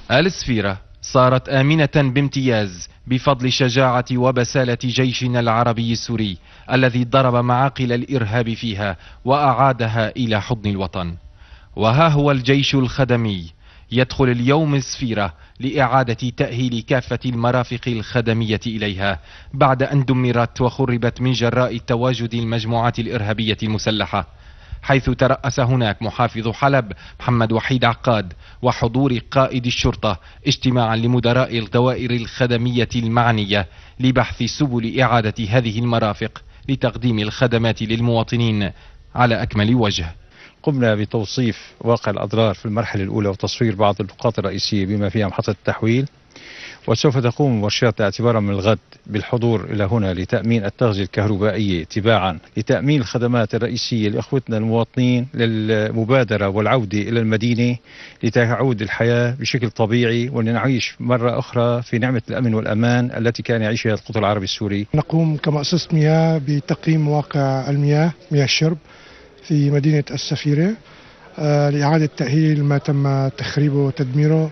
السفيرة صارت آمنة بامتياز بفضل شجاعة وبسالة جيشنا العربي السوري الذي ضرب معاقل الإرهاب فيها وأعادها إلى حضن الوطن. وها هو الجيش الخدمي يدخل اليوم السفيرة لإعادة تأهيل كافة المرافق الخدمية إليها بعد أن دمرت وخربت من جراء تواجد المجموعات الإرهابية المسلحة، حيث ترأس هناك محافظ حلب محمد وحيد عقاد وحضور قائد الشرطة اجتماعا لمدراء الدوائر الخدمية المعنية لبحث سبل إعادة هذه المرافق لتقديم الخدمات للمواطنين على أكمل وجه. قمنا بتوصيف واقع الأضرار في المرحلة الأولى وتصوير بعض النقاط الرئيسية بما فيها محطة التحويل، وسوف تقوم ورشات اعتبارا من الغد بالحضور إلى هنا لتأمين التغذية الكهربائية تباعا لتأمين الخدمات الرئيسية لإخوتنا المواطنين للمبادرة والعودة إلى المدينة لتعود الحياة بشكل طبيعي ولنعيش مرة أخرى في نعمة الأمن والأمان التي كان يعيشها القطر العربي السوري. نقوم كمؤسسة مياه بتقييم مواقع المياه، مياه الشرب في مدينة السفيرة لإعادة تأهيل ما تم تخريبه وتدميره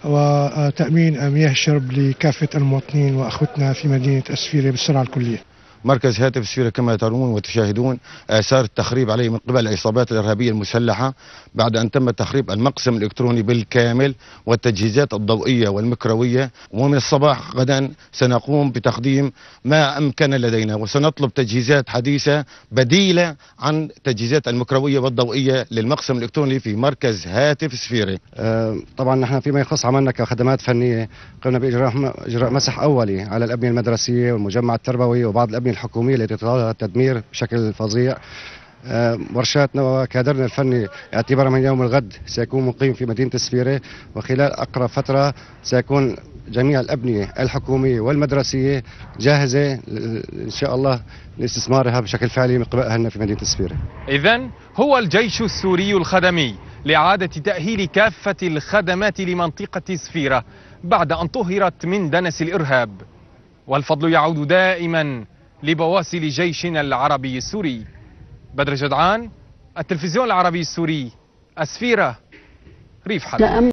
وتأمين مياه الشرب لكافة المواطنين وأخوتنا في مدينة السفيرة بالسرعة الكلية. مركز هاتف السفيرة كما ترون وتشاهدون آثار التخريب عليه من قبل العصابات الإرهابية المسلحة بعد أن تم تخريب المقسم الإلكتروني بالكامل والتجهيزات الضوئية والمكروية. ومن الصباح غدا سنقوم بتقديم ما أمكن لدينا وسنطلب تجهيزات حديثة بديلة عن تجهيزات المكروية والضوئية للمقسم الإلكتروني في مركز هاتف السفيرة. طبعا نحن فيما يخص عملنا كخدمات فنية قمنا بإجراء مسح أولي على الأبنية المدرسية والمجمع التربوي وبعض الأبنية الحكومية التي تتعرض للتدمير بشكل فظيع. ورشاتنا وكادرنا الفني اعتبارا من يوم الغد سيكون مقيم في مدينة السفيرة، وخلال أقرب فترة سيكون جميع الأبنية الحكومية والمدرسية جاهزة إن شاء الله لاستثمارها بشكل فعلي من قبل أهلنا في مدينة السفيرة. إذن هو الجيش السوري الخدمي لإعادة تأهيل كافة الخدمات لمنطقة السفيرة بعد أن طهرت من دنس الإرهاب، والفضل يعود دائما لبواسل جيشنا العربي السوري. بدر جدعان، التلفزيون العربي السوري، السفيرة، ريف حلب.